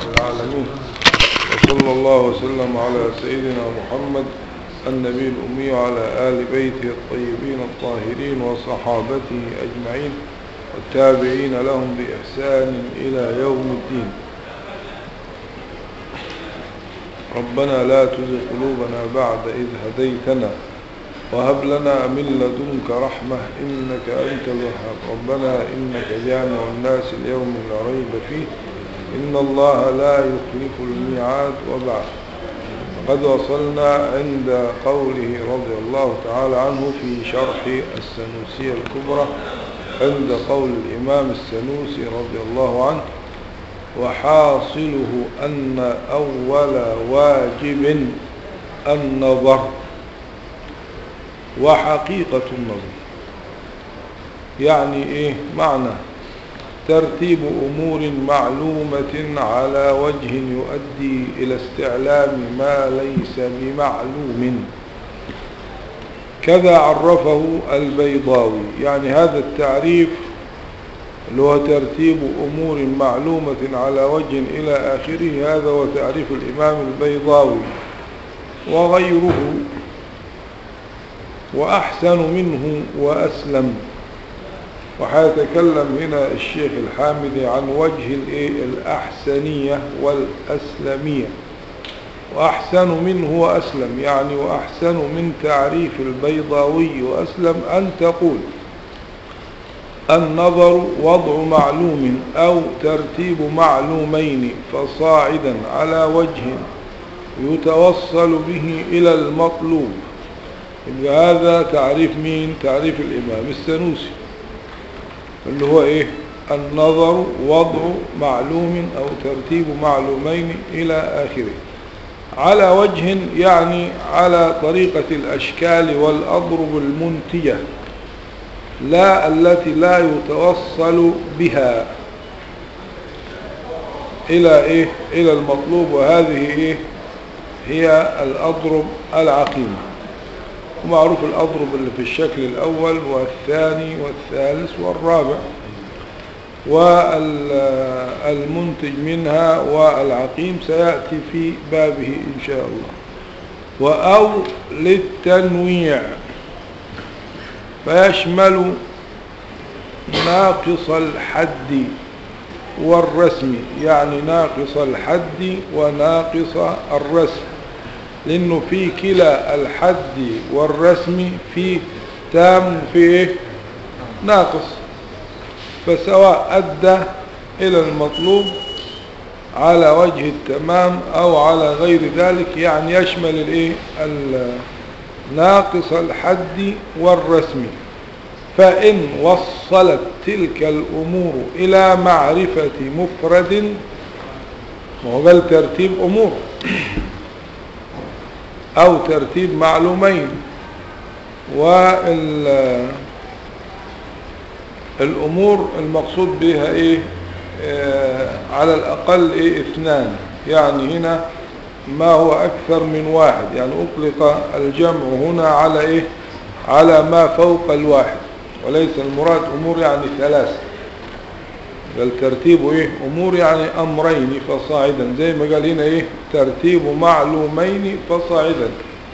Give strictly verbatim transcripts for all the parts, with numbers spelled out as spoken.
العالمين، وصلى الله وسلم على سيدنا محمد النبي الأمي وعلى آل بيته الطيبين الطاهرين وصحابته أجمعين والتابعين لهم بإحسان إلى يوم الدين. ربنا لا تزغ قلوبنا بعد إذ هديتنا وهب لنا من لدنك رحمة إنك أنت الوهاب. ربنا إنك جامع الناس اليوم لا ريب فيه إن الله لا يخلف الميعاد. وبعد، قد وصلنا عند قوله رضي الله تعالى عنه في شرح السنوسية الكبرى، عند قول الإمام السنوسي رضي الله عنه: وحاصله أن أول واجب النظر وحقيقة النظر. يعني إيه معنى؟ ترتيب أمور معلومة على وجه يؤدي إلى استعلام ما ليس بمعلوم، كذا عرفه البيضاوي. يعني هذا التعريف اللي هو ترتيب أمور معلومة على وجه إلى آخره، هذا هو تعريف الإمام البيضاوي وغيره، وأحسن منه وأسلم. وحيتكلم هنا الشيخ الحامدي عن وجه الأحسنية والأسلمية. وأحسن منه وأسلم يعني وأحسن من تعريف البيضاوي وأسلم أن تقول: النظر وضع معلوم أو ترتيب معلومين فصاعدا على وجه يتوصل به إلى المطلوب. هذا تعريف مين؟ تعريف الإمام السنوسي، اللي هو إيه؟ النظر وضع معلوم أو ترتيب معلومين إلى آخره على وجه، يعني على طريقة الأشكال والأضرب المنتجة، لا التي لا يتوصل بها إلى إيه؟ إلى المطلوب. وهذه إيه؟ هي الأضرب العقيمة. ومعروف الأضرب اللي في الشكل الأول والثاني والثالث والرابع، والمنتج منها والعقيم سيأتي في بابه إن شاء الله. وأو للتنويع فيشمل ناقص الحد والرسم، يعني ناقص الحد وناقص الرسم، لأنه في كلا الحد والرسم في تام في ناقص، فسواء أدى إلى المطلوب على وجه التمام أو على غير ذلك، يعني يشمل الإيه؟ ناقص الحد والرسم. فإن وصلت تلك الأمور إلى معرفة مفرد، وهو بل ترتيب أمور أو ترتيب معلومين، والأمور المقصود بها إيه؟ آه على الأقل إيه؟ اثنان، يعني هنا ما هو أكثر من واحد، يعني أطلق الجمع هنا على إيه؟ على ما فوق الواحد، وليس المراد أمور يعني ثلاث، بل ترتيب إيه؟ أمور يعني أمرين فصاعدا، زي ما قال هنا إيه؟ ترتيب معلومين فصاعدا.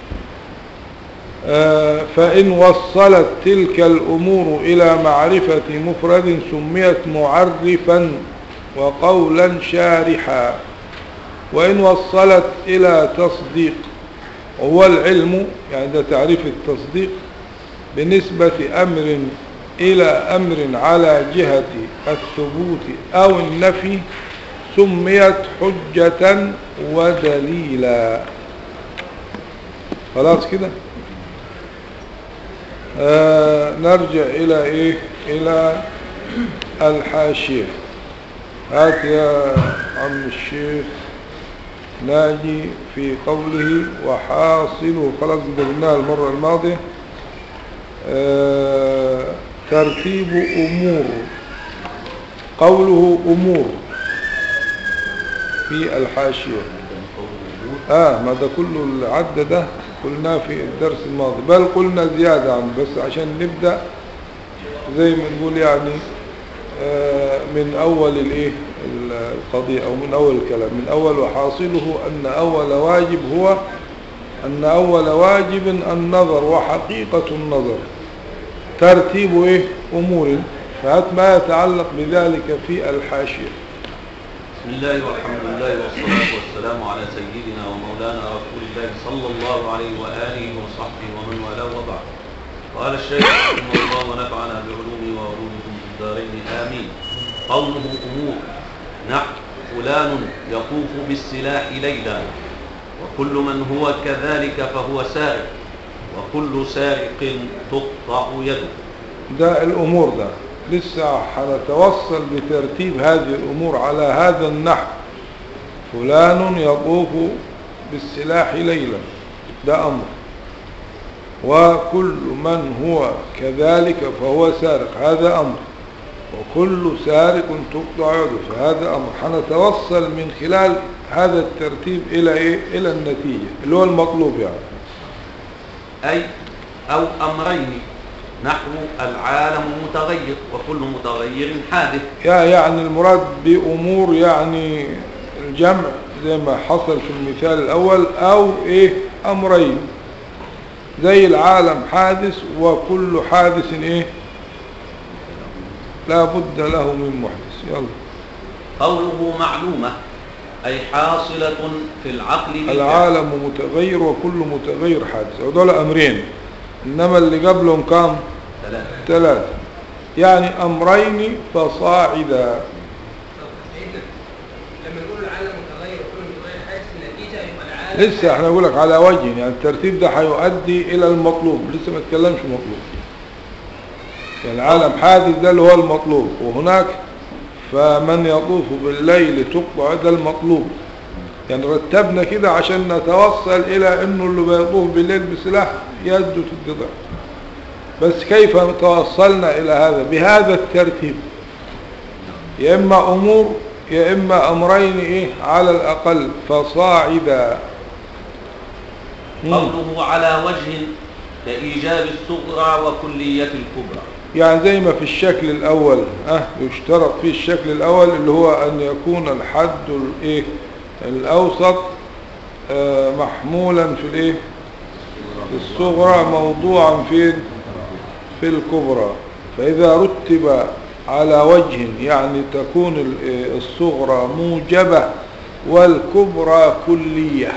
آه فإن وصلت تلك الأمور إلى معرفة مفرد سميت معرفا وقولا شارحا. وإن وصلت إلى تصديق، وهو العلم، يعني ده تعريف التصديق، بنسبة أمر إلى أمر على جهة الثبوت أو النفي، سميت حجة ودليلا. خلاص كده. آه نرجع إلى إيه؟ إلى الحاشية. هات يا عم الشيخ ناجي في قوله وحاصله، خلاص قلناها المرة الماضية. آه ترتيب أمور، قوله أمور في الحاشية. آه ما ده كله العد ده قلناه في الدرس الماضي، بل قلنا زيادة عنه، بس عشان نبدأ زي ما نقول يعني آه من أول الإيه القضية أو من أول الكلام، من أول وحاصله أن أول واجب هو أن أول واجب النظر وحقيقة النظر ترتيب إيه أمور، فهات ما يتعلق بذلك في الحاشية. بسم الله والحمد لله والصلاة والسلام على سيدنا ومولانا رسول الله صلى الله عليه وآله وصحبه ومن والاه وبعد. قال الشيخ رحمه الله ونفعنا بعلومه وعلومكم في الدارين آمين. قوله أمور نحو فلان يطوف بالسلاح ليلا، وكل من هو كذلك فهو سارق، وكل سارق تقطع يده. ده الأمور ده لسه هنتوصل بترتيب هذه الأمور على هذا النحو. فلان يطوف بالسلاح ليلا ده أمر، وكل من هو كذلك فهو سارق هذا أمر، وكل سارق تقطع يده فهذا أمر. هنتوصل من خلال هذا الترتيب إلى إيه؟ إلى النتيجة اللي هو المطلوب يعني. أي أو أمرين نحو العالم متغير وكل متغير حادث. يعني المراد بأمور يعني الجمع زي ما حصل في المثال الأول، أو إيه أمرين زي العالم حادث وكل حادث إيه لا بد له من محدث. يلا. قوله معلومة أي حاصلة في العقل بالجهل. العالم متغير وكل متغير حادث، ودول أمرين، إنما اللي قبلهم كام؟ ثلاثة. ثلاثة يعني أمرين فصاعدا. لما نقول العالم متغير وكل متغير حادث النتيجة يبقى العالم لسه احنا نقول لك على وجه يعني الترتيب ده هيؤدي إلى المطلوب، لسه ما تكلمش المطلوب. يعني العالم حادث ده اللي هو المطلوب، وهناك فمن يطوف بالليل تقطع ده المطلوب. يعني رتبنا كده عشان نتوصل إلى إنه اللي بيطوف بالليل بسلاح يده تتقطع. بس كيف توصلنا إلى هذا؟ بهذا الترتيب، يا إما أمور يا إما أمرين إيه على الأقل فصاعدا. قوله على وجه كإيجاب الصغرى وكلية الكبرى، يعني زي ما في الشكل الأول أه يشترط في الشكل الأول اللي هو أن يكون الحد الإيه الأوسط آه محمولا في الإيه في الصغرى موضوعا في في الكبرى. فإذا رتب على وجه يعني تكون الصغرى موجبة والكبرى كلية.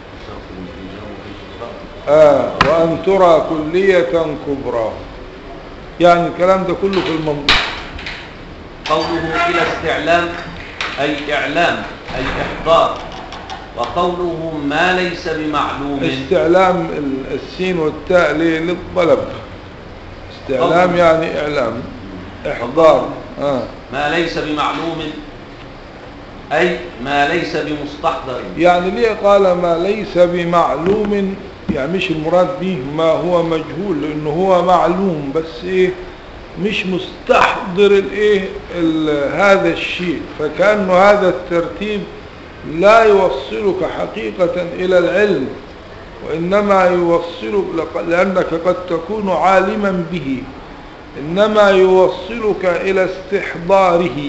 آه وأن ترى كلية كبرى، يعني الكلام ده كله في المنطق. قوله إلى استعلام أي إعلام أي إحضار. وقوله ما ليس بمعلوم استعلام السين والتاء للطلب، استعلام يعني إعلام إحضار. آه. ما ليس بمعلوم أي ما ليس بمستحضر. يعني ليه قال ما ليس بمعلوم؟ يعني مش المراد به ما هو مجهول، لأنه هو معلوم بس إيه مش مستحضر الإيه هذا الشيء، فكأنه هذا الترتيب لا يوصلك حقيقة إلى العلم، وإنما يوصلك لأنك قد تكون عالما به، إنما يوصلك إلى استحضاره.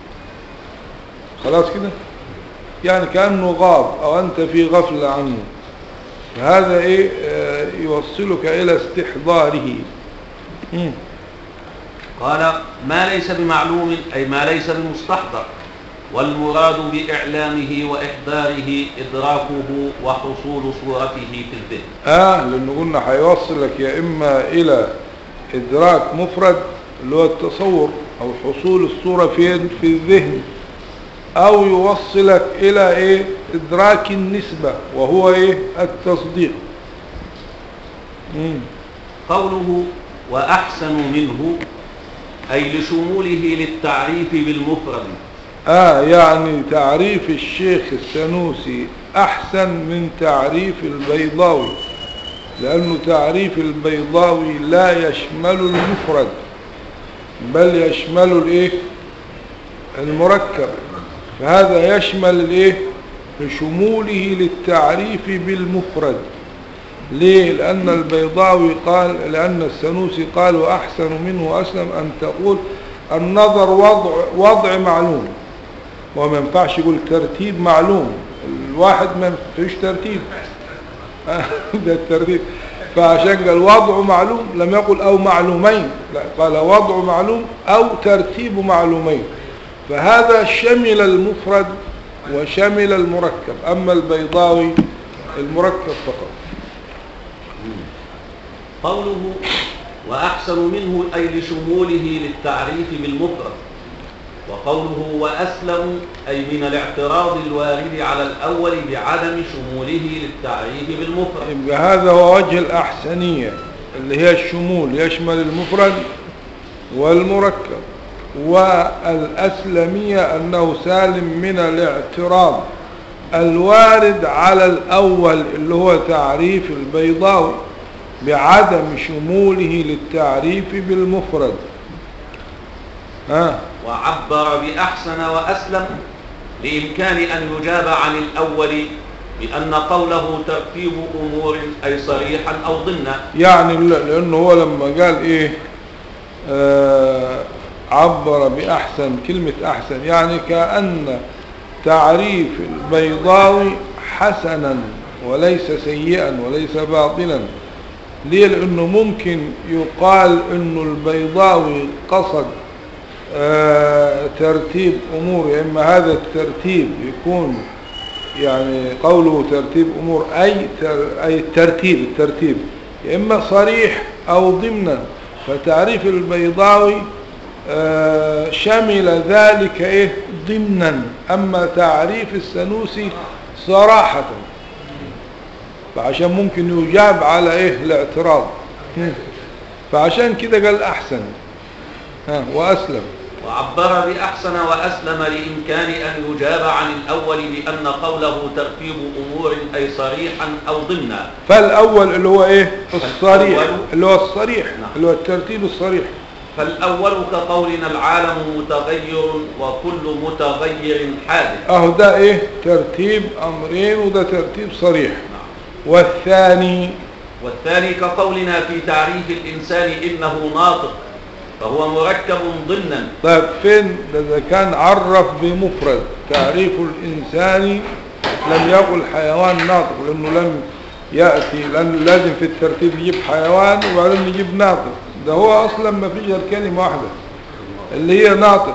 خلاص كده؟ يعني كأنه غاب أو أنت في غفلة عنه، فهذا إيه آه يوصلك إلى استحضاره. مم. قال ما ليس بمعلوم أي ما ليس بمستحضر، والمراد بإعلامه وإحضاره إدراكه وحصول صورته في الذهن. آه لأنه قلنا هيوصلك يا إما إلى إدراك مفرد اللي هو التصور أو حصول الصورة فين في الذهن، أو يوصلك إلى إيه إدراك النسبة وهو إيه التصديق. مم. قوله وأحسن منه أي لشموله للتعريف بالمفرد. آه يعني تعريف الشيخ السنوسي أحسن من تعريف البيضاوي، لأنه تعريف البيضاوي لا يشمل المفرد بل يشمل الإيه المركب، فهذا يشمل الإيه لشموله للتعريف بالمفرد. ليه؟ لأن البيضاوي قال، لأن السنوسي قال وأحسن منه أسلم أن تقول النظر وضع, وضع معلوم، وما ينفعش يقول ترتيب معلوم، الواحد ما فيش ترتيب ده الترتيب. فعشان قال وضع معلوم لم يقل أو معلومين، لا قال وضع معلوم أو ترتيب معلومين. فهذا شمل المفرد وشمل المركب، أما البيضاوي المركب فقط. قوله وأحسن منه أي لشموله للتعريف بالمفرد، وقوله وأسلم أي من الاعتراض الوارد على الأول بعدم شموله للتعريف بالمفرد. يبقى هذا هو وجه الأحسنية اللي هي الشمول، يشمل المفرد والمركب. والأسلمية أنه سالم من الاعتراض الوارد على الأول اللي هو تعريف البيضاوي بعدم شموله للتعريف بالمفرد. ها وعبر بأحسن وأسلم لإمكان أن يجاب عن الأول بأن قوله ترتيب أمور أي صريحا أو ضمنا، يعني لأنه هو لما قال إيه آه عبر بأحسن، كلمة أحسن يعني كأن تعريف البيضاوي حسنا وليس سيئا وليس باطلا. ليه؟ لأنه ممكن يقال أنه البيضاوي قصد آه ترتيب أمور، إما هذا الترتيب يكون يعني قوله ترتيب أمور أي تر أي الترتيب الترتيب إما صريح أو ضمنا. فتعريف البيضاوي آه شمل ذلك إيه ضمنا، أما تعريف السنوسي صراحة، فعشان ممكن يجاب على إيه الاعتراض، فعشان كده قال أحسن ها وأسلم. وعبر بأحسن وأسلم لإمكان أن يجاب عن الأول بأن قوله ترتيب أمور أي صريحا أو ضمنا. فالأول اللي هو إيه الصريح، اللي هو الصريح نعم. اللي هو الترتيب الصريح. فالأول كقولنا العالم متغير وكل متغير حادث، أهو ده إيه ترتيب أمرين وده ترتيب صريح نعم. والثاني والثاني كقولنا في تعريف الإنسان إنه ناطق فهو مركب ضمنا. طيب فين إذا كان عرف بمفرد تعريف الإنسان لم يقل حيوان ناطق، لأنه لم يأتي، لأنه لازم في الترتيب يجيب حيوان وبعدين يجيب ناطق. ده هو أصلا ما فيش الكلمة واحدة اللي هي ناطق،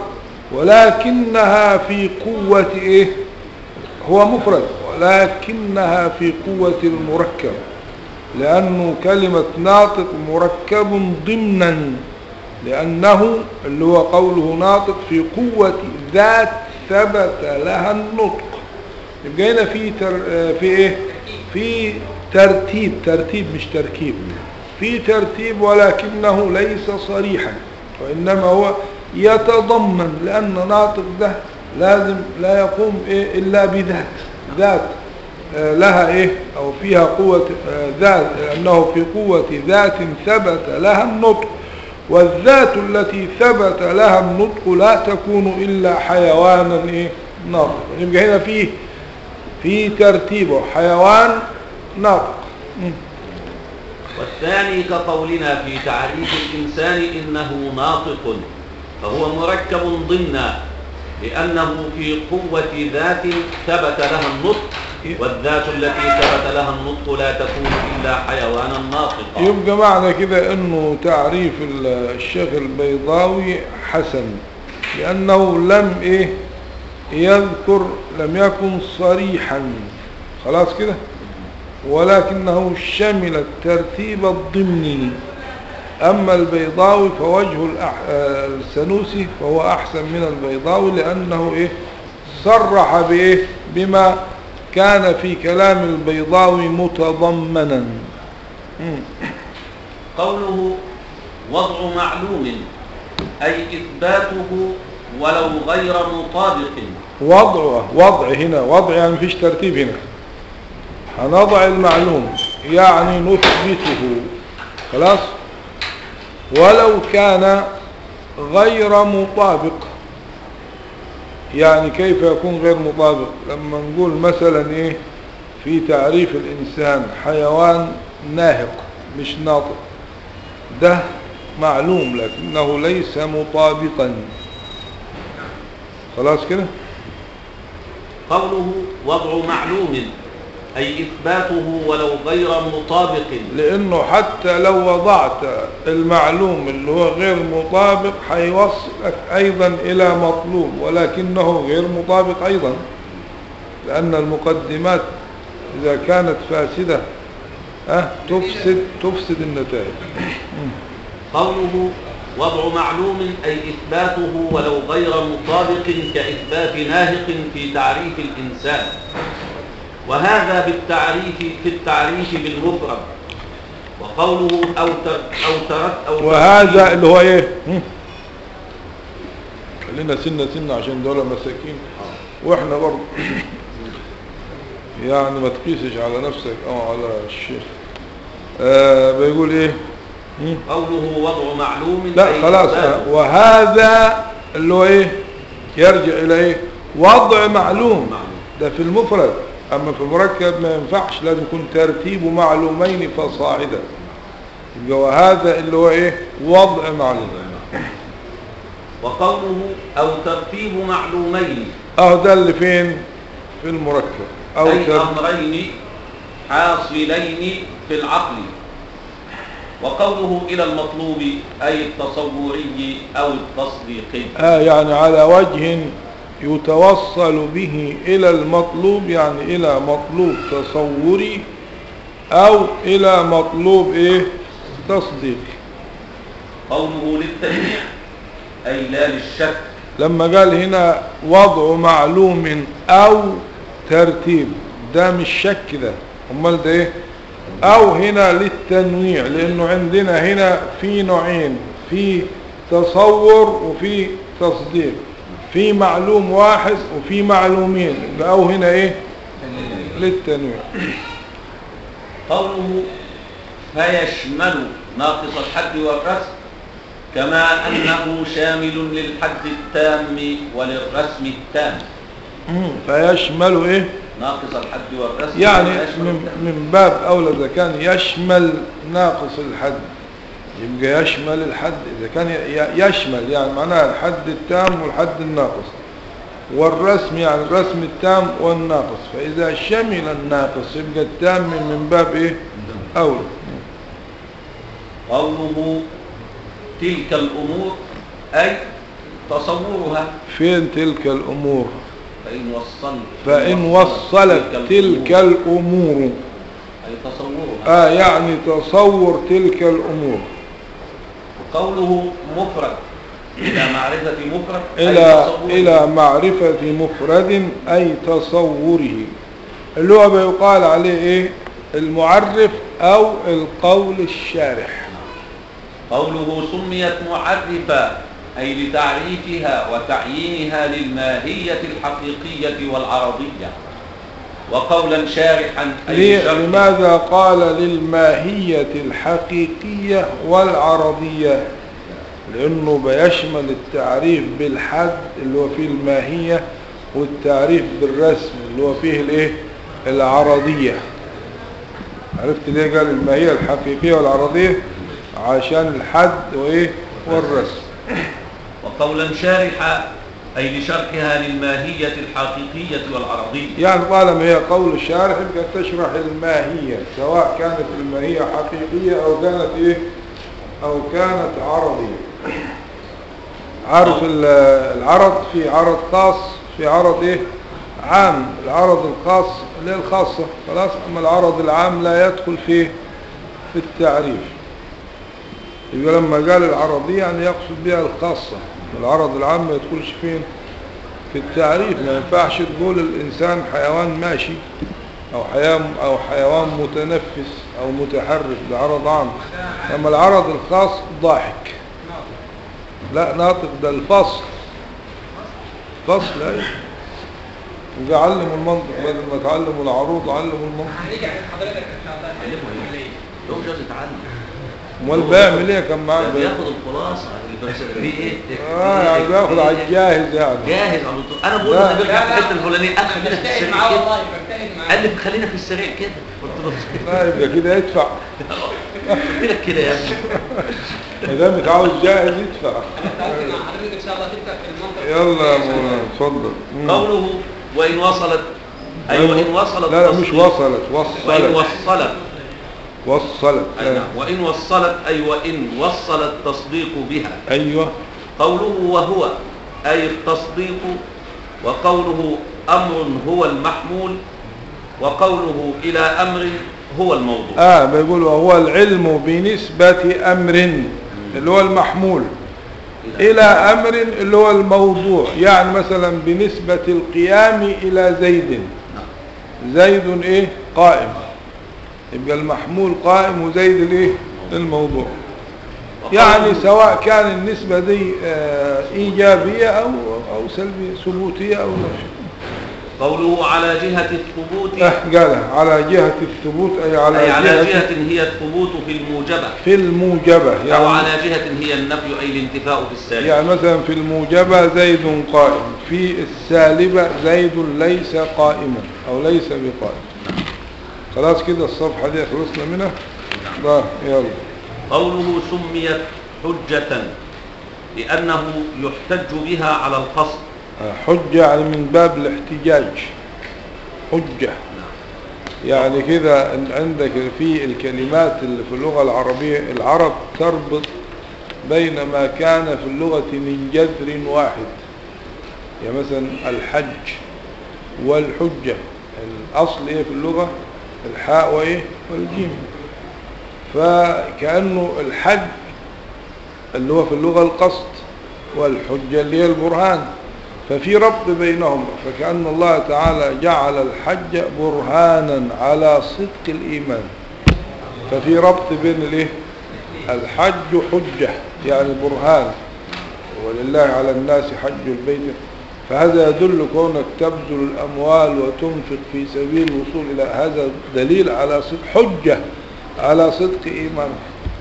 ولكنها في قوة إيه هو مفرد، ولكنها في قوة المركب، لأنه كلمة ناطق مركب ضمنا، لأنه اللي هو قوله ناطق في قوة ذات ثبت لها النطق. يبقى هنا في تر... في ايه في ترتيب ترتيب مش تركيب، في ترتيب ولكنه ليس صريحا، وإنما هو يتضمن، لأن ناطق ده لازم لا يقوم إيه إلا بذات ذات آه لها إيه أو فيها قوة آه ذات، لأنه في قوة ذات ثبت لها النطق، والذات التي ثبت لها النطق لا تكون إلا حيوانا إيه ناطق. يبقى هنا فيه في ترتيبه حيوان ناطق. والثاني كقولنا في تعريف الإنسان إنه ناطق فهو مركب ضمنا، لأنه في قوة ذات ثبت لها النطق، والذات التي ثبت لها النطق لا تكون إلا حيوانا ناطقا. يبقى معنى كده أنه تعريف الشيخ البيضاوي حسن، لأنه لم إيه يذكر، لم يكن صريحا خلاص كده، ولكنه شمل الترتيب الضمني. أما البيضاوي فوجه السنوسي فهو أحسن من البيضاوي، لأنه إيه صرح بإيه بما كان في كلام البيضاوي متضمنا. قوله وضع معلوم أي إثباته ولو غير مطابق. وضعه وضع هنا وضع يعني مفيش ترتيب هنا، هنضع المعلوم يعني نثبته خلاص، ولو كان غير مطابق. يعني كيف يكون غير مطابق؟ لما نقول مثلا ايه في تعريف الإنسان حيوان ناهق مش ناطق، ده معلوم لكنه ليس مطابقا خلاص كده. قوله وضع معلوم أي إثباته ولو غير مطابق. لأنه حتى لو وضعت المعلوم اللي هو غير مطابق هيوصلك أيضا إلى مطلوب، ولكنه غير مطابق أيضا، لأن المقدمات إذا كانت فاسدة أه تفسد تفسد النتائج. قوله وضع معلوم أي إثباته ولو غير مطابق كإثبات ناهق في تعريف الإنسان، وهذا بالتعريف في التعريف بالمفرد. وقوله أو تر أو ترك أو وهذا اللي هو إيه؟ خلينا سنة سنة عشان دولة مساكين وإحنا برضه يعني ما تقيسش على نفسك أو على الشيخ. آه بيقول إيه؟ قوله وضع معلوم لا خلاص. وهذا اللي هو إيه؟ يرجع إلى إيه؟ وضع معلوم. ده في المفرد، أما في المركب ما ينفعش، لازم يكون ترتيب معلومين فصاعدا. يبقى وهذا اللي هو إيه؟ وضع معلوم. وقوله أو ترتيب معلومين أهو ده اللي فين؟ في المركب. أو أي أمرين حاصلين في العقل. وقوله إلى المطلوب أي التصوري أو التصديقي. آه يعني على وجه يتوصل به إلى المطلوب، يعني إلى مطلوب تصوري أو إلى مطلوب إيه؟ تصديقي. قوله للتنويع أي لا للشك. لما قال هنا وضع معلوم أو ترتيب، ده مش شك، ده امال ده ايه؟ او هنا للتنويع، لانه عندنا هنا في نوعين، في تصور وفي تصديق، في معلوم واحد وفي معلومين، او هنا ايه؟ للتنويع. قوله فيشمل ناقص الحد والرسم كما أنه شامل للحد التام وللرسم التام. فيشمل ايه؟ ناقص الحد والرسم يعني من, من باب أولى إذا كان يشمل ناقص الحد يبقى يشمل الحد، إذا كان يشمل يعني معناها الحد التام والحد الناقص، والرسم يعني الرسم التام والناقص، فإذا شمل الناقص يبقى التام من باب إيه؟ أولى. قوله تلك الأمور أي تصورها. فين تلك الأمور؟ فإن وصلت فإن وصلت تلك الأمور أي تصورها. آه يعني تصور تلك الأمور. قوله مفرد إلى معرفة مفرد إلى إلى معرفة مفرد أي تصوره، اللي هو بيقال عليه إيه؟ المعرف أو القول الشارح. قوله سميت معرفة أي لتعريفها وتعيينها للماهية الحقيقية والعرضية. وقولا شارحا أي شرح. لماذا قال للماهية الحقيقية والعرضية؟ لأنه بيشمل التعريف بالحد اللي هو فيه الماهية، والتعريف بالرسم اللي هو فيه الايه؟ العرضية. عرفت ليه قال الماهية الحقيقية والعرضية؟ عشان الحد وايه؟ والرسم. وقولا شارحا أي لشرحها للماهية الحقيقية والعرضية. يعني طالما هي قول الشارح يبقى تشرح الماهية، سواء كانت الماهية حقيقية أو كانت إيه؟ أو كانت عرضية. عارف العرض في عرض خاص، في عرض إيه؟ عام. العرض الخاص اللي هي الخاصة خلاص، أما العرض العام لا يدخل فيه في التعريف. يبقى لما قال العرضية يعني يقصد بها الخاصة، العرض العام ما يدخلش فين في التعريف. ما ينفعش تقول الإنسان حيوان ماشي أو حيوان أو حيوان متنفس أو متحرك، ده عرض عام. أما العرض الخاص ضاحك، لا ناطق، ده الفصل فصل. أي يبقى علموا المنطق بدل ما تعلموا العروض، علموا المنطق. هنيجي عند حضرتك ان شاء الله. علموا ايه؟ لو جاز يتعلم. امال بيعمل ايه كان معاه؟ بياخد الخلاصه اللي في ايه؟ اه يعني بياخد على الجاهز يعني. جاهز على طول. انا بقول له بيرجع في الحته الفلانيه، قال خلينا في السريع معاه كده. والله بجتهد معاه. قال لي خلينا في السريع كده. قلت له لا يبقى كده يدفع. قلت لك كده يا ابني. ما دام متعود جاهز يدفع. مع حضرتك ان شاء الله تبدا في المنطق. يلا يا مولانا اتفضل. قوله وإن وصلت أي وإن وصلت لا لا مش تصديق. وصلت وإن وصلت وصلت وصلت أي نعم. وإن وصلت أي وإن وصل التصديق بها. أيوة. قوله وهو أي التصديق، وقوله أمر هو المحمول، وقوله إلى أمر هو الموضوع. آه بيقول وهو العلم بنسبة أمر اللي هو المحمول إلى أمر اللي هو الموضوع. يعني مثلا بنسبة القيام إلى زيد، زيد إيه قائم، يبقى المحمول قائم وزيد الإيه الموضوع. يعني سواء كان النسبة دي آه إيجابية أو أو سلبية، ثبوتية أو نفسية. قوله على جهة الثبوت أه قالها على جهة الثبوت أي على, أي على جهة, جهة هي الثبوت في الموجبة، في الموجبة يعني أو على جهة هي النفي أي الانتفاء في السالب. يعني مثلا في الموجبة زيد قائم، في السالبة زيد ليس قائما أو ليس بقائم. خلاص كده الصفحة دي خلصنا منها. ده يلا. قوله سميت حجة لأنه يحتج بها على القصد. حجة يعني من باب الاحتجاج، حجة يعني كده. عندك في الكلمات اللي في اللغة العربية العرب تربط بين ما كان في اللغة من جذر واحد، يعني مثلا الحج والحجة الأصل إيه في اللغة الحاء وإيه والجيم. فكأنه الحج اللي هو في اللغة القصد، والحجة اللي هي البرهان، ففي ربط بينهم. فكأن الله تعالى جعل الحج برهانا على صدق الإيمان، ففي ربط بين الايه الحج حجة يعني برهان، ولله على الناس حج البيت. فهذا يدل كونك تبذل الأموال وتنفق في سبيل الوصول إلى هذا دليل على صدق حجة على صدق إيمانك.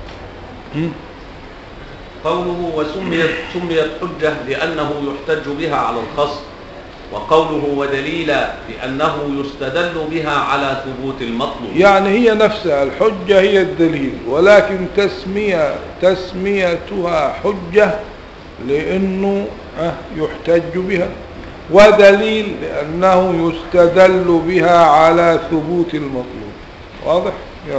قوله وسميت سميت حجة لأنه يحتج بها على القصد، وقوله ودليلا لأنه يستدل بها على ثبوت المطلوب. يعني هي نفسها الحجة هي الدليل، ولكن تسمية تسميتها حجة لأنه يحتج بها، ودليل لأنه يستدل بها على ثبوت المطلوب. واضح؟ يلا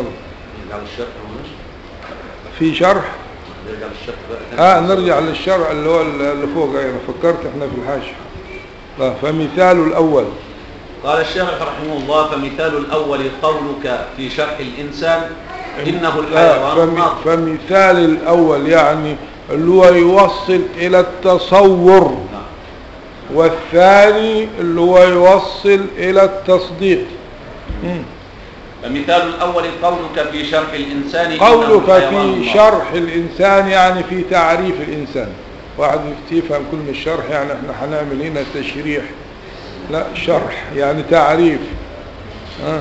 في شرح. اه نرجع للشرع اللي هو اللي فوق. انا فكرت احنا في الحاشية. اه فمثال الاول قال الشيخ رحمه الله فمثال الاول قولك في شرح الانسان انه الحيوان الناطق. فمثال الاول يعني اللي هو يوصل الى التصور، والثاني اللي هو يوصل الى التصديق. مم. فمثال الأول قولك في شرح الإنسان قولك في شرح الإنسان يعني في تعريف الإنسان. واحد يفهم كلمة الشرح يعني احنا هنعمل هنا تشريح، لا شرح يعني تعريف. آه.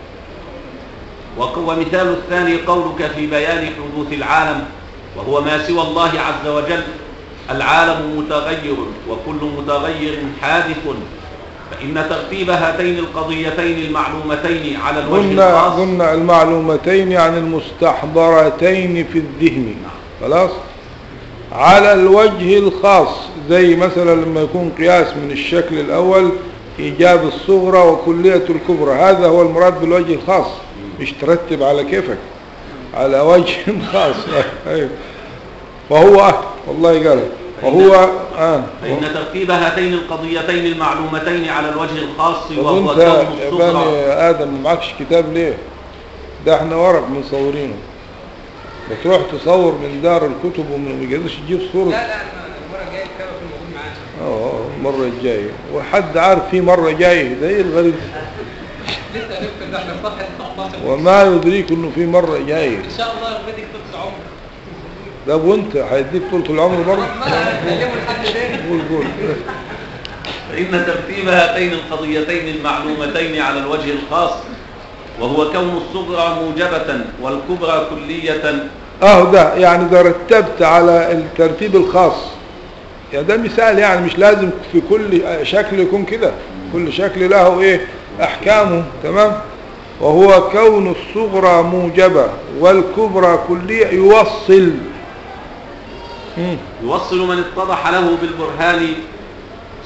ومثال الثاني قولك في بيان حدوث العالم، وهو ما سوى الله عز وجل. العالم متغير وكل متغير حادث، فإن ترتيب هاتين القضيتين المعلومتين على الوجه الخاص. قلنا المعلومتين يعني المستحضرتين في الذهن، خلاص، على الوجه الخاص. زي مثلا لما يكون قياس من الشكل الأول إيجاب الصغرى وكلية الكبرى، هذا هو المراد بالوجه الخاص، مش ترتب على كيفك، على وجه خاص. أيوه. وهو والله قال وهو آه فإن ترتيب هاتين القضيتين المعلومتين على الوجه الخاص وهو كون الصغرى. الصغرى. يا آدم معكش كتاب ليه؟ ده احنا ورق مصورينه، بتروح تصور من دار الكتب وما بيقدرش تجيب صورة. لا لا المرة الجاية الكتاب في موجود معانا. اه المرة الجاية، وحد عارف في مرة جاية؟ ده ايه الغريب؟ لسه هنفكر ده احنا في صفحة تسعتاشر. وما يدريك انه في مرة جاية؟ ان شاء الله ربنا يديك طول العمر. ده وانت هيديك طول العمر برضه. ما هنكلمه لحد تاني. قول قول. فإن ترتيب هاتين القضيتين المعلومتين على الوجه الخاص وهو كون الصغرى موجبة والكبرى كلية. اه ده يعني ده رتبت على الترتيب الخاص، يعني ده مثال، يعني مش لازم في كل شكل يكون كده، كل شكل له ايه احكامه. تمام. وهو كون الصغرى موجبة والكبرى كلية يوصل يوصل من اتضح له بالبرهان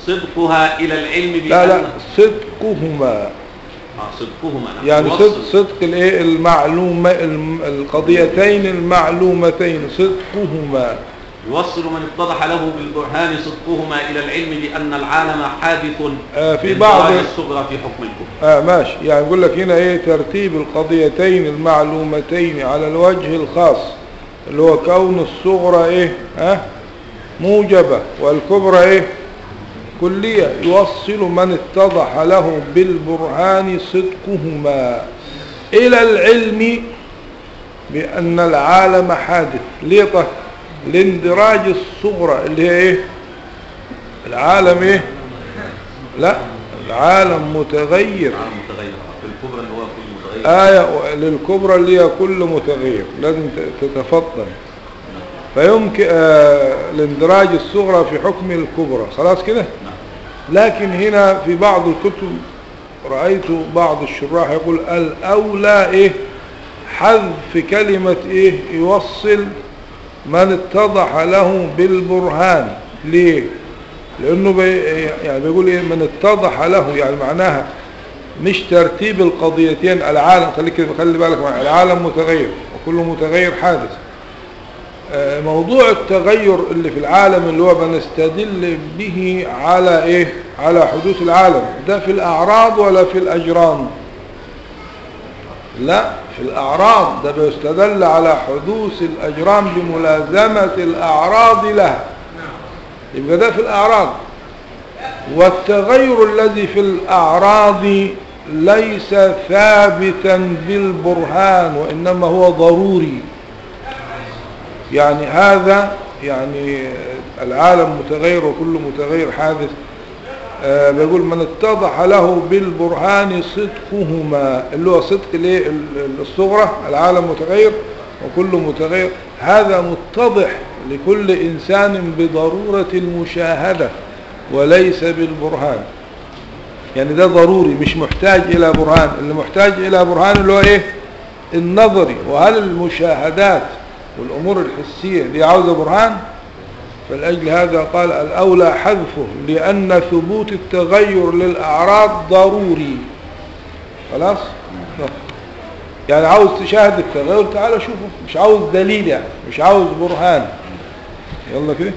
صدقها إلى العلم بأن لا لا صدقهما، آه صدقهما نعم. يعني يوصل. صدق صدق الايه المعلومة الم- القضيتين المعلومتين صدقهما. يوصل من اتضح له بالبرهان صدقهما إلى العلم بأن العالم حادث آه في للدرجة بعض الصغرى في حكم الكفر. آه ماشي، يعني يقول لك هنا ايه ترتيب القضيتين المعلومتين على الوجه الخاص اللي هو كون الصغرى ايه ها آه موجبة والكبرى ايه كلية. يوصل من اتضح له بالبرهان صدقهما إلى العلم بأن العالم حادث. ليه طه؟ لاندراج الصغرى اللي هي ايه العالم ايه لا العالم متغير. العالم متغير في الكبرى اللي هو كل متغير. آية للكبرى اللي هي كل متغير لازم تتفطن. فيمكن آه الاندراج الصغرى في حكم الكبرى خلاص كده. لكن هنا في بعض الكتب رأيت بعض الشراح يقول الأولى ايه حذف كلمة ايه يوصل من اتضح له بالبرهان. ليه؟ لأنه بي يعني بيقول إيه من اتضح له، يعني معناها مش ترتيب القضيتين. العالم خليك خلي بالك معي العالم متغير وكل متغير حادث. آه موضوع التغير اللي في العالم اللي هو بنستدل به على إيه على حدوث العالم ده في الأعراض ولا في الأجرام؟ لا في الأعراض. ده بيستدل على حدوث الأجرام بملازمة الأعراض لها، يبقى ده في الأعراض. والتغير الذي في الأعراض ليس ثابتا بالبرهان وإنما هو ضروري. يعني هذا يعني العالم متغير وكل متغير حادث. آه بيقول من اتضح له بالبرهان صدقهما اللي هو صدق الايه الصغرى العالم متغير وكل متغير. هذا متضح لكل إنسان بضرورة المشاهدة وليس بالبرهان. يعني ده ضروري مش محتاج إلى برهان. اللي محتاج إلى برهان اللي هو إيه النظري. وهل المشاهدات والأمور الحسية دي عاوزة برهان؟ فلأجل هذا قال الأولى حذفه لأن ثبوت التغير للأعراض ضروري. خلاص يعني عاوز تشاهد التغير تعال شوفه، مش عاوز دليل يعني مش عاوز برهان. يلا كده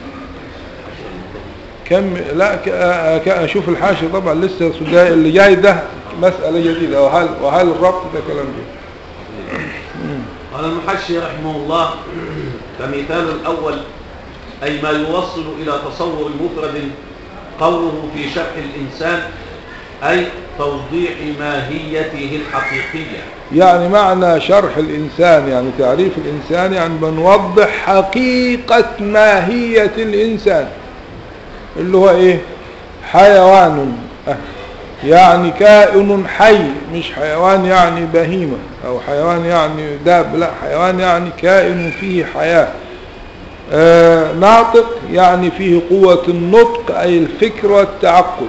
كم لا اشوف الحاشية طبعا لسه اللي جاي ده مسألة جديدة. وهل وهل الربط ده كلام جديد. قال المحشي رحمه الله فمثال الأول أي ما يوصل إلى تصور مفرد قوله في شرح الإنسان أي توضيح ماهيته الحقيقية. يعني معنى شرح الإنسان يعني تعريف الإنسان يعني بنوضح حقيقة ماهية الإنسان اللي هو إيه حيوان يعني كائن حي، مش حيوان يعني بهيمة أو حيوان يعني داب، لا حيوان يعني كائن فيه حياة. آه ناطق يعني فيه قوة النطق أي الفكر والتعقل.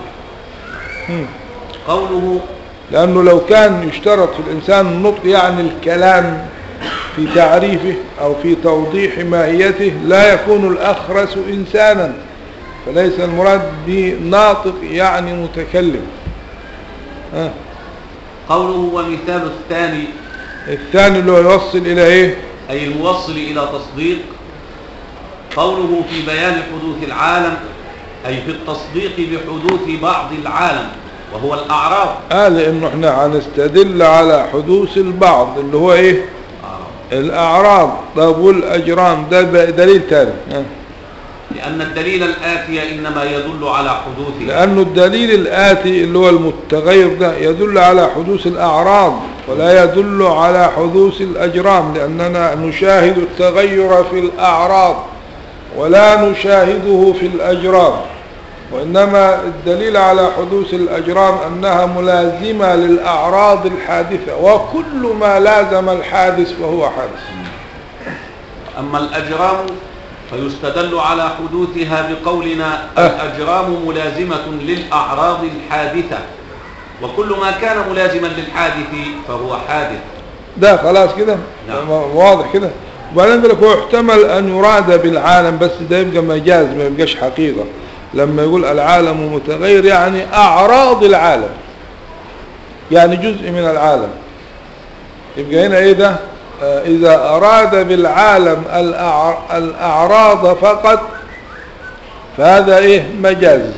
قوله لأنه لو كان يشترط في الإنسان النطق يعني الكلام في تعريفه أو في توضيح ماهيته لا يكون الأخرس إنسانا. فليس المراد بناطق يعني متكلم. آه. قوله ومثال الثاني الثاني اللي هو يوصل إلى إيه أي الموصل إلى تصديق. قوله في بيان حدوث العالم أي في التصديق بحدوث بعض العالم وهو الأعراض. آه لأنه احنا هنستدل على حدوث البعض اللي هو إيه أعراض. الأعراض. طب والأجرام ده دليل تاني. آه. لأن الدليل الآتي إنما يدل على حدوثه. لأنه الدليل الآتي اللي هو المتغير ده يدل على حدوث الأعراض ولا يدل على حدوث الأجرام، لأننا نشاهد التغير في الأعراض ولا نشاهده في الأجرام. وإنما الدليل على حدوث الأجرام أنها ملازمة للأعراض الحادثة وكل ما لازم الحادث فهو حادث. أما الأجرام فيستدل على حدوثها بقولنا أه. الأجرام ملازمة للأعراض الحادثة وكل ما كان ملازما للحادث فهو حادث. ده خلاص كده نعم. واضح كده. وبعدين لك هو يحتمل أن يراد بالعالم بس ده يبقى مجاز ما يبقاش حقيقة. لما يقول العالم متغير يعني أعراض العالم، يعني جزء من العالم. يبقى هنا ايه ده؟ آه إذا أراد بالعالم الأعراض فقط فهذا ايه؟ مجاز.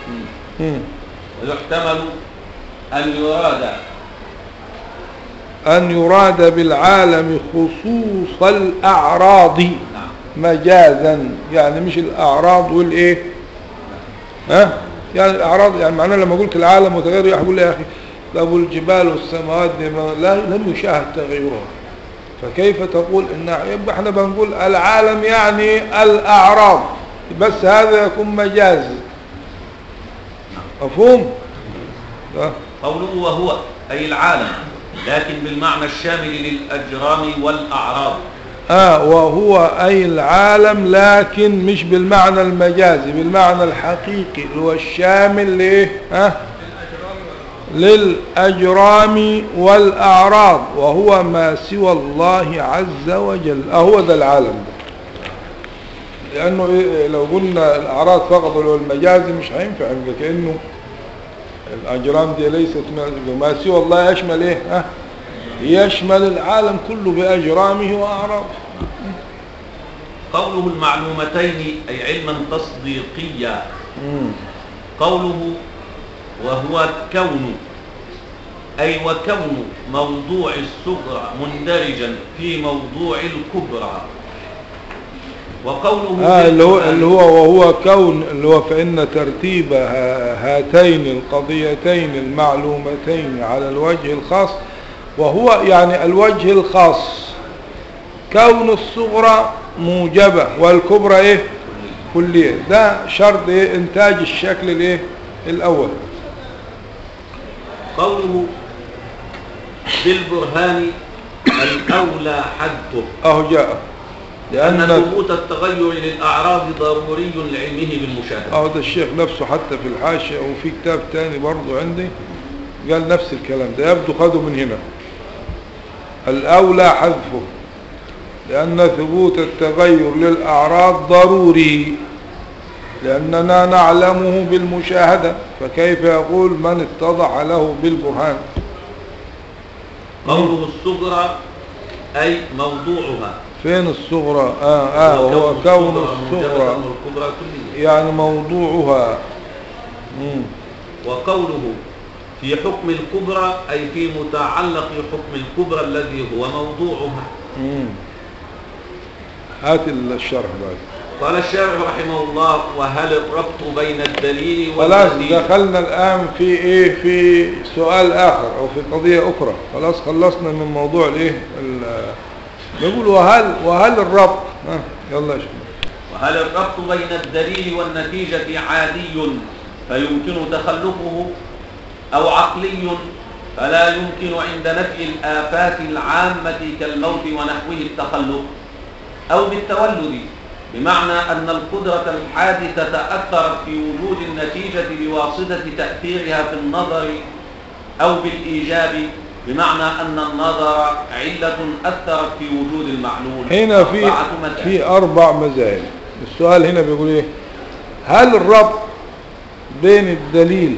ويحتمل أن يراد أن يراد بالعالم خصوص الأعراض مجازا، يعني مش الأعراض والإيه ها؟ يعني الأعراض، يعني معناه لما قلت العالم متغير يقول لي يا أخي أبو الجبال والسماوات دي لا لم يشاهد تغيرها، فكيف تقول إن يبقى احنا بنقول العالم يعني الأعراض بس هذا يكون مجاز. مفهوم؟ قوله وهو أي العالم لكن بالمعنى الشامل للأجرام والأعراض. آه وهو أي العالم لكن مش بالمعنى المجازي، بالمعنى الحقيقي اللي هو الشامل ليه؟ ها؟ للأجرام والأعراض، وهو ما سوى الله عز وجل. أهو ده العالم ده. لأنه إيه لو قلنا الأعراض فقط اللي هو المجازي مش هينفع، كأنه الأجرام دي ليست ما سوى الله يشمل إيه؟ ها؟ يشمل العالم كله بأجرامه وأعراضه. قوله المعلومتين أي علما تصديقيا. قوله وهو كون أي وكون موضوع الصغرى مندرجا في موضوع الكبرى. وقوله آه اللي هو اللي هو وهو كون اللي هو فإن ترتيب هاتين القضيتين المعلومتين على الوجه الخاص، وهو يعني الوجه الخاص كون الصغرى موجبة والكبرى ايه كلية. ده شرط ايه انتاج الشكل الايه الاول. قوله بالبرهان الأولى حذفه. اهو جاء لأن ثبوت التغير للأعراض ضروري لعلمه بالمشاهدة. اهو ده الشيخ نفسه حتى في الحاشية وفي كتاب تاني برضو عندي قال نفس الكلام ده، يبدو خذوا من هنا الأولى حذفه لأن ثبوت التغير للأعراض ضروري لأننا نعلمه بالمشاهدة، فكيف يقول من اتضح له بالبرهان. قوله الصغرى أي موضوعها. فين الصغرى؟ آه آه وهو كون الصغرى يعني موضوعها. مم. وقوله في حكم الكبرى أي في متعلق حكم الكبرى الذي هو موضوعها. مم. هات الشرح بعد. قال الشارح رحمه الله وهل الربط بين الدليل خلاص والنتيجة. دخلنا الآن في إيه في سؤال آخر أو في قضية أخرى. خلاص خلصنا من موضوع الإيه نقول وهل وهل الربط ها يلا شوف. وهل الربط بين الدليل والنتيجة عادي فيمكن تخلفه أو عقلي فلا يمكن عند نفي الآفات العامة كالموت ونحوه التخلف، أو بالتولد بمعنى أن القدرة الحادثة أثرت في وجود النتيجة بواسطة تأثيرها في النظر، أو بالإيجاب بمعنى أن النظر علة أثرت في وجود المعلول. هنا في في أربع مزايا. السؤال هنا بيقول إيه؟ هل الربط بين الدليل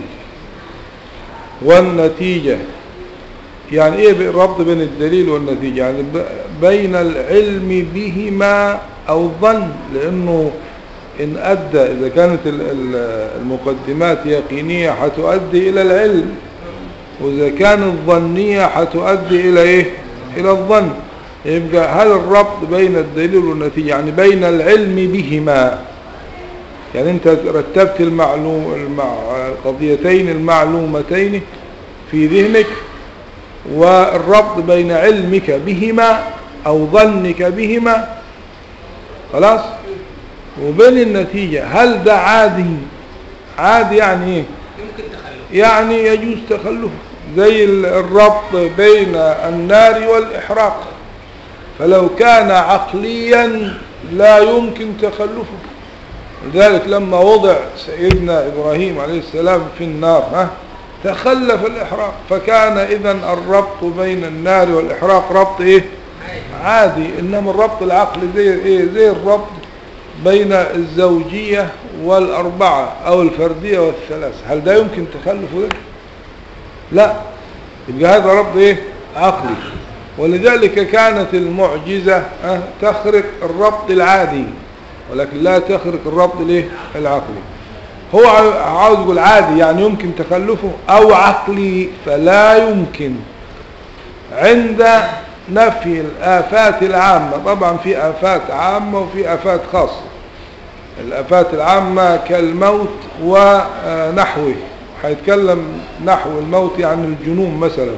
والنتيجة يعني إيه الربط بين الدليل والنتيجة؟ يعني بين العلم بهما أو الظن، لأنه إن أدى إذا كانت المقدمات يقينية حتؤدي إلى العلم، وإذا كانت ظنية حتؤدي إلى إيه؟ إلى الظن. يبقى هل الربط بين الدليل والنتيجة يعني بين العلم بهما، يعني أنت رتبت المعلوم المع... القضيتين المعلومتين في ذهنك، والربط بين علمك بهما أو ظنك بهما خلاص، وبين النتيجة هل ده عادي؟ عادي يعني إيه؟ يمكن تخلف، يعني يجوز تخلفه، زي الربط بين النار والإحراق، فلو كان عقليا لا يمكن تخلفه. لذلك لما وضع سيدنا إبراهيم عليه السلام في النار ها تخلف الإحراق، فكان إذن الربط بين النار والإحراق ربط إيه؟ عادي. إنما الربط العقلي زي إيه؟ زي الربط بين الزوجية والأربعة أو الفردية والثلاثة، هل ده يمكن تخلفه ده؟ لا، يبقى هذا ربط إيه؟ عقلي. ولذلك كانت المعجزة أه تخرق الربط العادي، ولكن لا تخرق الربط الايه؟ العقلي. هو عاوز يقول عادي يعني يمكن تخلفه، أو عقلي فلا يمكن عند نفي الآفات العامة. طبعا في آفات عامة وفي آفات خاصة. الآفات العامة كالموت ونحوه، هيتكلم نحو الموت يعني الجنون مثلا،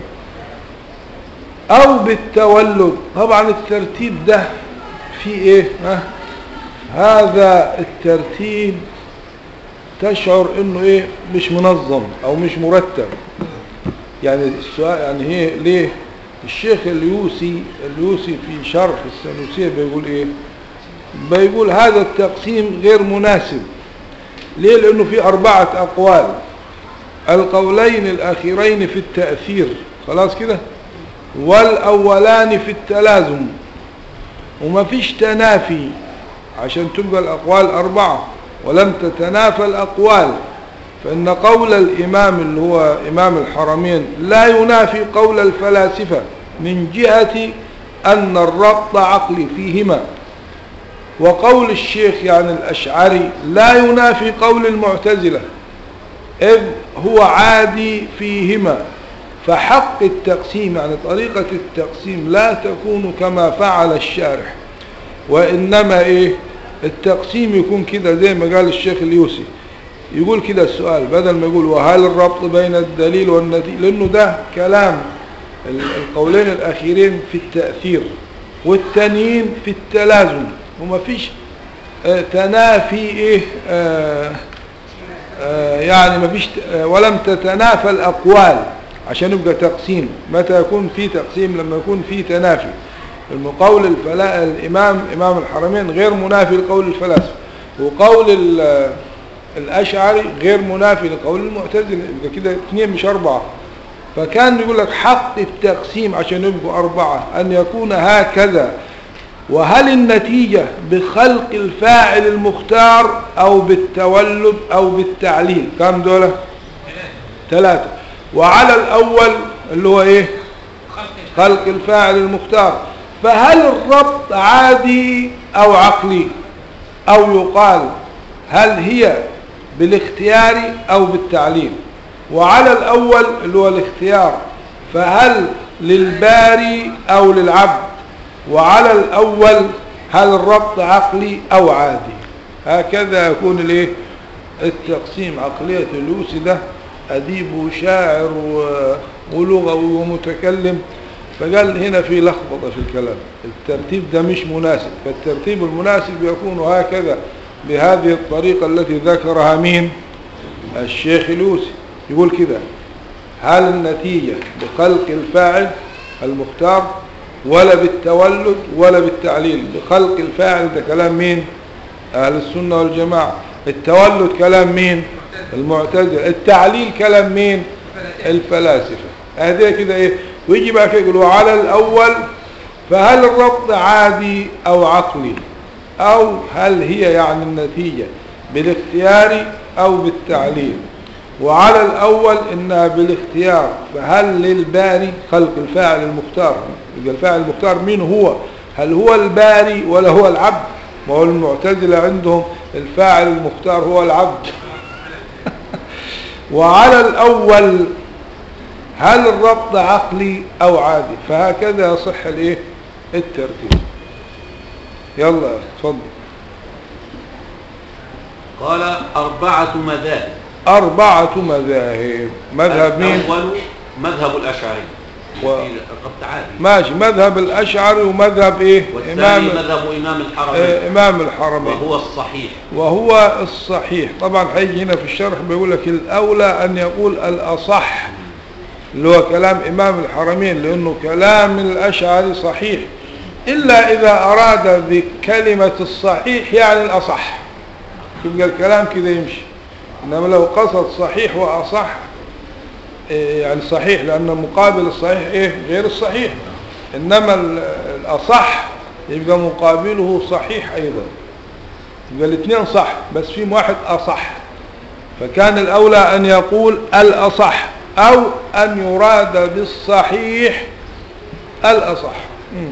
أو بالتولد. طبعا الترتيب ده في إيه؟ ها؟ هذا الترتيب تشعر إنه إيه؟ مش منظم أو مش مرتب. يعني السؤال يعني هي ليه الشيخ اليوسي اليوسي في شرح السنوسية بيقول إيه؟ بيقول هذا التقسيم غير مناسب. ليه؟ لأنه في أربعة أقوال، القولين الأخيرين في التأثير خلاص كده، والأولان في التلازم، وما فيش تنافي عشان تبقى الأقوال أربعة ولم تتنافى الأقوال. فإن قول الإمام اللي هو إمام الحرمين لا ينافي قول الفلاسفة من جهة أن الربط عقلي فيهما، وقول الشيخ يعني الأشعري لا ينافي قول المعتزلة إذ هو عادي فيهما. فحق التقسيم يعني طريقة التقسيم لا تكون كما فعل الشارح، وإنما إيه التقسيم يكون كده زي ما قال الشيخ اليوسي. يقول كده السؤال بدل ما يقول وهل الربط بين الدليل والنتيجة، لأنه ده كلام القولين الأخيرين في التأثير والتانيين في التلازم، وما فيش اه تنافي إيه اه اه يعني ما فيش اه ولم تتنافى الأقوال عشان يبقى تقسيم. متى يكون في تقسيم؟ لما يكون في تنافي. المقول الفلا الإمام إمام الحرمين غير منافي لقول الفلاسفة، وقول الأشعري غير منافي لقول المعتزلة، يبقى كده اثنين مش أربعة. فكان يقول لك حق التقسيم عشان يبقوا أربعة أن يكون هكذا. وهل النتيجة بخلق الفاعل المختار أو بالتولد أو بالتعليل؟ كم دولة؟ ثلاثة. وعلى الأول اللي هو إيه؟ خلق الفاعل المختار. فهل الربط عادي أو عقلي؟ أو يقال هل هي بالاختيار أو بالتعليل؟ وعلى الأول اللي هو الاختيار فهل للباري أو للعبد؟ وعلى الأول هل الربط عقلي أو عادي؟ هكذا يكون الايه التقسيم. عقلية اليوسي ده أديب وشاعر ولغوي ومتكلم، فقال هنا في لخبطة في الكلام، الترتيب ده مش مناسب. فالترتيب المناسب يكون هكذا بهذه الطريقة التي ذكرها مين؟ الشيخ اليوسي. يقول كده هل النتيجة بخلق الفاعل المختار ولا بالتولد ولا بالتعليل؟ بخلق الفاعل ده كلام مين؟ أهل السنة والجماعة. التولد كلام مين؟ المعتزلة. التعليل كلام مين؟ الفلاسفة. هذه كده ايه. ويجي بقى كده يقولوا على الأول فهل الربط عادي أو عقلي، أو هل هي يعني النتيجة بالاختيار أو بالتعليل؟ وعلى الأول إنها بالاختيار، فهل للباري خلق الفاعل المختار؟ يبقى الفاعل المختار مين هو؟ هل هو الباري ولا هو العبد؟ ما هو المعتزلة عندهم الفاعل المختار هو العبد. وعلى الأول هل الربط عقلي أو عادي؟ فهكذا يصح الايه الترتيب. يلا اتفضل. قال أربعة مذاهب. أربعة مذاهب. مذهب مين؟ الأول مذهب الأشعري و... الربط عادي ماشي. مذهب الأشعري ومذهب إيه؟ إمام مذهب إمام الحرمين. إيه إمام الحرمين وهو الصحيح. وهو الصحيح. طبعا هيجي هنا في الشرح بيقول لك الأولى أن يقول الأصح اللي هو كلام إمام الحرمين، لأنه كلام الأشعري صحيح، إلا إذا أراد بكلمة الصحيح يعني الأصح، يبقى الكلام كده يمشي. إنما لو قصد صحيح وأصح إيه يعني صحيح، لأن مقابل الصحيح إيه غير الصحيح، إنما الأصح يبقى مقابله صحيح أيضا. يبقى الاثنين صح، بس في واحد أصح، فكان الأولى أن يقول الأصح أو أن يراد بالصحيح الأصح. مم.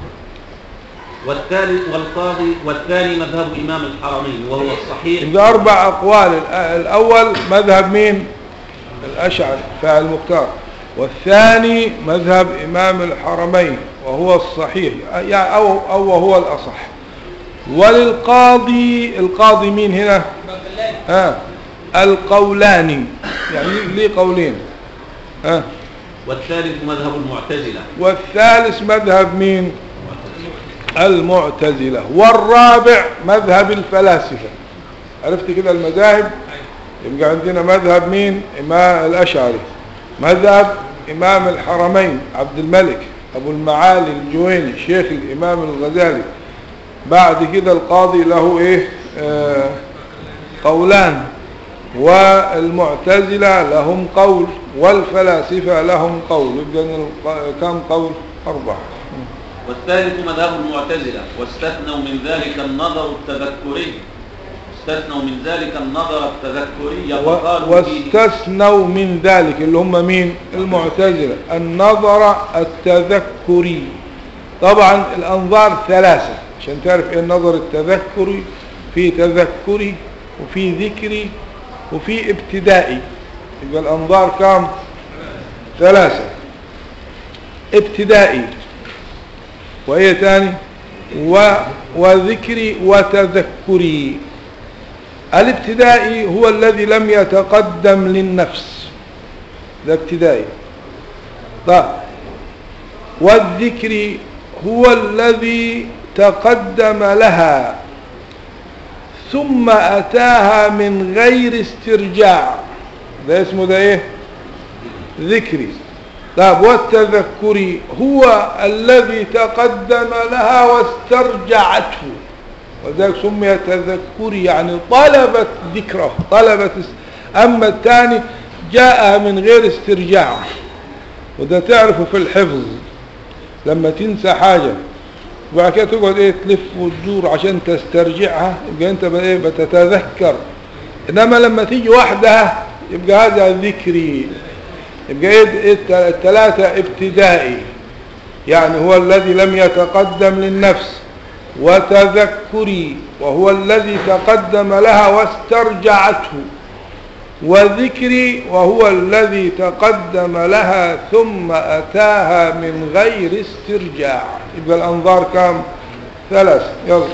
والثالث والقاضي والثاني مذهب إمام الحرمين وهو الصحيح. يبقى أربع أقوال. الأول مذهب مين؟ الأشعري فاعل المختار. والثاني مذهب إمام الحرمين وهو الصحيح أو أو وهو الأصح. وللقاضي، القاضي مين هنا؟ ها القولاني، يعني ليه قولين. ها والثالث مذهب المعتزلة. والثالث مذهب مين؟ المعتزلة. والرابع مذهب الفلاسفة. عرفت كده المذاهب؟ يبقى عندنا مذهب مين؟ إمام الأشعري، مذهب إمام الحرمين عبد الملك أبو المعالي الجويني شيخ الإمام الغزالي. بعد كده القاضي له إيه؟ آه قولان. والمعتزلة لهم قول، والفلاسفة لهم قول. يبقى كم قول؟ أربعة. والثالث مذهب المعتزلة، واستثنوا من ذلك النظر التذكري استثنوا من ذلك النظر التذكري فقالوا واستثنوا من ذلك اللي هم مين؟ المعتزلة، النظر التذكري. طبعا الأنظار ثلاثة عشان تعرف ايه النظر التذكري. في تذكري وفي ذكري وفي ابتدائي. يبقى الأنظار كام؟ ثلاثة. ابتدائي وإيه تاني؟ و... وذكري وتذكري. الابتدائي هو الذي لم يتقدم للنفس، ده ابتدائي. طيب والذكري هو الذي تقدم لها ثم أتاها من غير استرجاع، ده اسمه ده ايه؟ ذكري. طيب والتذكري هو الذي تقدم لها واسترجعته، وذلك سمي تذكري يعني طلبت ذكره، طلبت. أما الثاني جاء من غير استرجاع، وده تعرفه في الحفظ لما تنسى حاجة وبعد كده تقعد ايه تلف وتدور عشان تسترجعها، يبقى انت بقى ايه بتتذكر. انما لما تيجي وحدها يبقى هذا ذكري. يبقى ايه الثلاثة ابتدائي، يعني هو الذي لم يتقدم للنفس، وتذكري وهو الذي تقدم لها واسترجعته، وذكري وهو الذي تقدم لها ثم أتاها من غير استرجاع. يبقى الأنظار كام؟ ثلاث. يلا.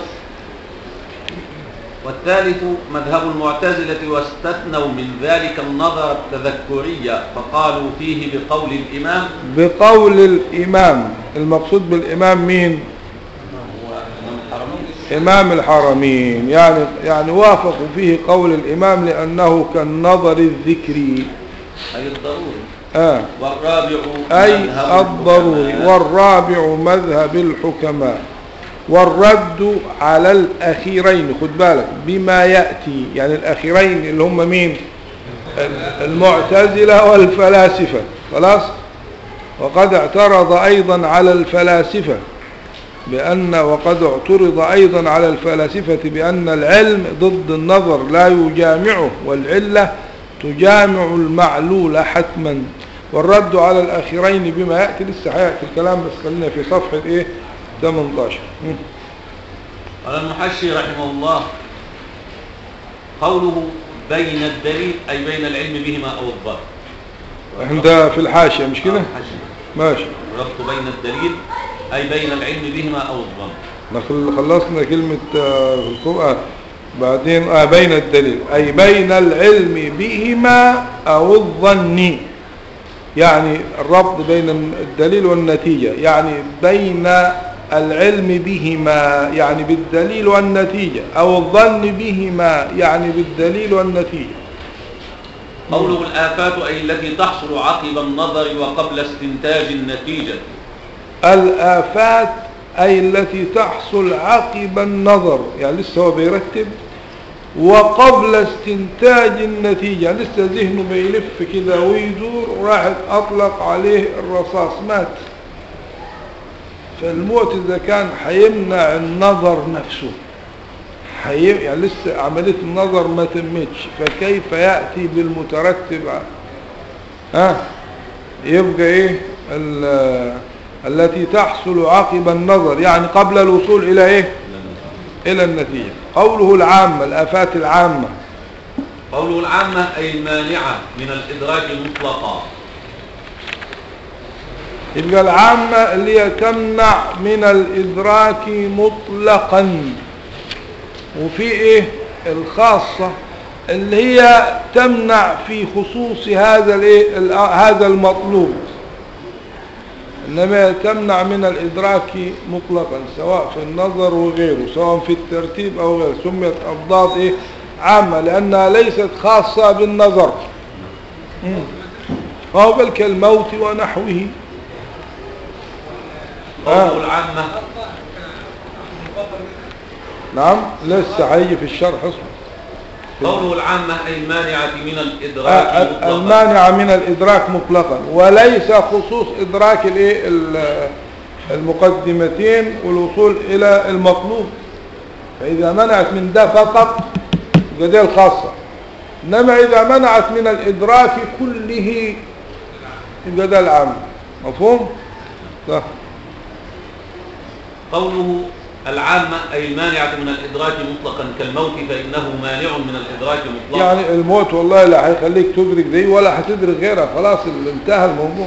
والثالث مذهب المعتزلة، واستثنوا من ذلك النظر التذكري فقالوا فيه بقول الإمام. بقول الإمام. المقصود بالإمام مين؟ إمام الحرمين. يعني يعني وافقوا فيه قول الإمام لأنه كالنظر الذكري أي الضروري. آه. والرابع أي الضروري. والرابع مذهب الحكماء. والرد على الأخيرين، خد بالك بما يأتي، يعني الأخيرين اللي هم مين؟ المعتزلة والفلاسفة. خلاص. وقد اعترض أيضا على الفلاسفة بأن وقد اعترض أيضا على الفلاسفة بأن العلم ضد النظر لا يجامعه، والعلة تجامع المعلول حتما. والرد على الأخيرين بما يأتي، لسه هيأتي الكلام بس خلينا في صفحة إيه ثمانية عشر. قال المحشي رحمه الله قوله بين الدليل أي بين العلم بهما أو الظن. احنا في الحاشية مش كده؟ ماشي. ربط بين الدليل أي بين العلم بهما أو الظن. خلصنا كلمة في القرآن. بعدين آه بين الدليل أي بين العلم بهما أو الظن، يعني الربط بين الدليل والنتيجة، يعني بين العلم بهما يعني بالدليل والنتيجة، أو الظن بهما يعني بالدليل والنتيجة. قوله الآفات أي التي تحصل عقب النظر وقبل استنتاج النتيجة. الآفات أي التي تحصل عقب النظر، يعني لسه هو بيرتب، وقبل استنتاج النتيجة لسه ذهنه بيلف كده ويدور وراحت أطلق عليه الرصاص مات. فالموت إذا كان حيمنع النظر نفسه، حي... يعني لسه عملية النظر ما تمتش، فكيف يأتي بالمترتب ها يبقى ايه ال... التي تحصل عقب النظر، يعني قبل الوصول الى ايه الى النتيجة. قوله العامة، الآفات العامة. قوله العامة أي المانعة من الإدراك المطلقة. يبقى العامة اللي هي تمنع من الإدراك مطلقا، وفي ايه الخاصة اللي هي تمنع في خصوص هذا الايه هذا المطلوب، انما تمنع من الادراك مطلقا سواء في النظر وغيره، سواء في الترتيب او غيره. سميت اضداد ايه عامة لانها ليست خاصة بالنظر، فهو بل كالموت ونحوه. قوله العامة نعم لسه هيجي في الشرح اسمه. قوله العامة أي المانعة من الإدراك مطلقا. المانعة من الإدراك مطلقا، وليس خصوص إدراك الايه المقدمتين والوصول إلى المطلوب. فإذا منعت من ده فقط يبقى دي الخاصة، إنما إذا منعت من الإدراك كله يبقى ده العام. مفهوم؟ صح. قوله العامة أي المانعة من الإدراك مطلقا كالموت فإنه مانع من الإدراك مطلقا. يعني الموت والله لا هيخليك تدرك دي ولا هتدرك غيرها، خلاص انتهى الموضوع.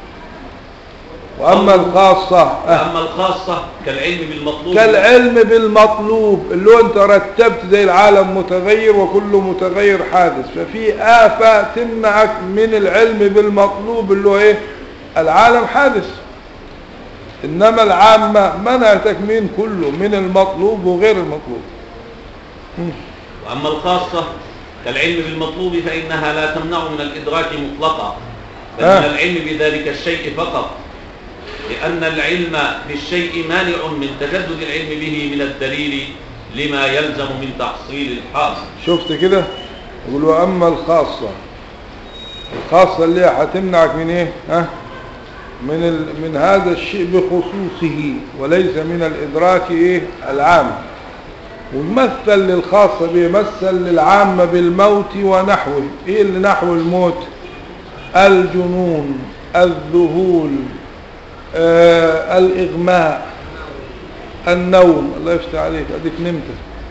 وأما الخاصة أما الخاصة كالعلم بالمطلوب كالعلم بالمطلوب اللي هو انت رتبت زي العالم متغير وكل متغير حادث، ففي آفة تمنعك من العلم بالمطلوب اللي هو ايه العالم حادث. إنما العامة منعتك من كله، من المطلوب وغير المطلوب. وأما الخاصة كالعلم بالمطلوب فإنها لا تمنع من الإدراك مطلقا، بل من العلم بذلك الشيء فقط، لأن العلم بالشيء مانع من تجدد العلم به من الدليل لما يلزم من تحصيل الحاصل. شفت كده؟ يقول وأما الخاصة، الخاصة اللي هتمنعك من ايه؟ ها؟ من ال... من هذا الشيء بخصوصه وليس من الإدراك ايه العام. ومثل للخاصة بيمثل للعامة بالموت ونحوه. ايه اللي نحو الموت؟ الجنون، الذهول، آه الإغماء، النوم. الله يفتح عليك اديك نمت.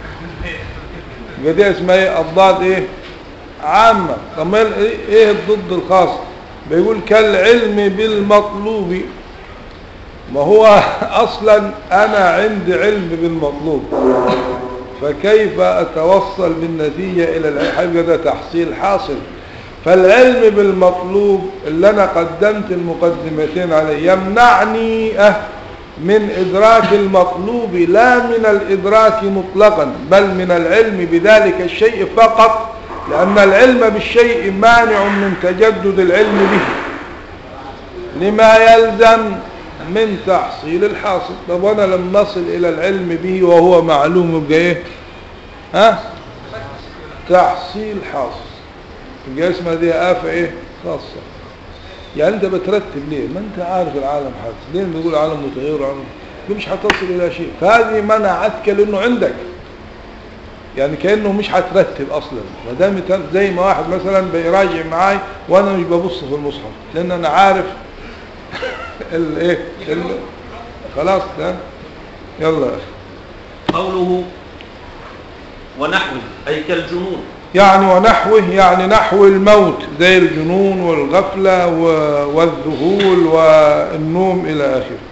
دي اسمها ايه الضاد ايه عامة. طب ايه الضد الخاص؟ بيقول كالعلم بالمطلوب. ما هو اصلا انا عندي علم بالمطلوب، فكيف اتوصل بالنتيجة الى العلم؟ ده تحصيل حاصل. فالعلم بالمطلوب اللي انا قدمت المقدمتين عليه يمنعني اه من ادراك المطلوب لا من الادراك مطلقا، بل من العلم بذلك الشيء فقط، لان العلم بالشيء مانع من تجدد العلم به لما يلزم من تحصيل الحاصل. طب وانا لم نصل الى العلم به وهو معلوم يبقى ايه ها تحصيل حاصل. يبقى اسمها دي آفة ايه خاصة. يعني انت بترتب ليه؟ ما انت عارف العالم حادث، ليه بنقول عالم متغير وعالم مش هتصل الى شيء؟ فهذه منعتك لانه عندك، يعني كأنه مش هترتب اصلا. ما دام زي ما واحد مثلا بيراجع معاي وانا مش ببص في المصحف لان انا عارف الايه خلاص ده. يلا يا اخي. قوله ونحوه اي كالجنون، يعني ونحوه يعني نحو الموت زي الجنون والغفلة والذهول والنوم إلى آخره.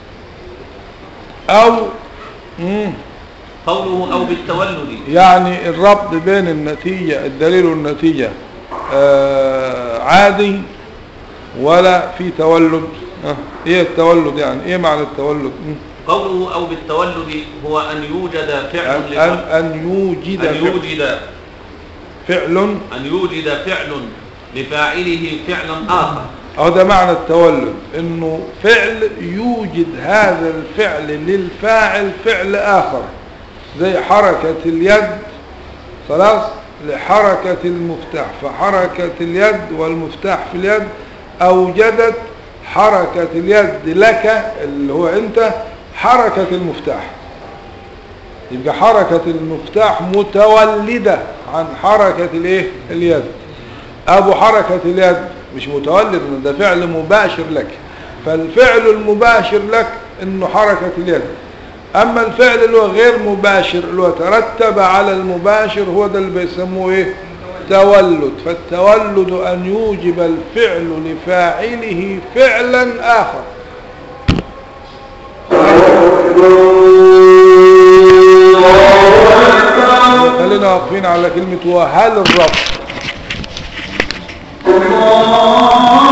أو مم. قوله أو بالتولد، يعني الربط بين النتيجة الدليل والنتيجة آه عادي ولا في تولد. آه. ايه التولد؟ يعني ايه معنى التولد؟ مم. قوله أو بالتولد هو أن يوجد فعل أن, أن, أن يوجد أن يوجد فعل أن يوجد فعل لفاعله فعلا آخر. أو ده معنى التولد، إنه فعل يوجد هذا الفعل للفاعل فعل آخر، زي حركة اليد خلاص لحركة المفتاح، فحركة اليد والمفتاح في اليد أوجدت حركة اليد لك اللي هو أنت حركة المفتاح. يبقى حركة المفتاح متولدة عن حركة الايه اليد. ابو حركة اليد مش متولد، ده فعل مباشر لك، فالفعل المباشر لك انه حركة اليد. اما الفعل اللي هو غير مباشر اللي هو ترتب على المباشر هو ده اللي بيسموه ايه تولد. فالتولد ان يوجب الفعل لفاعله فعلا اخر. خلينا واقفين على كلمة وهل الرب.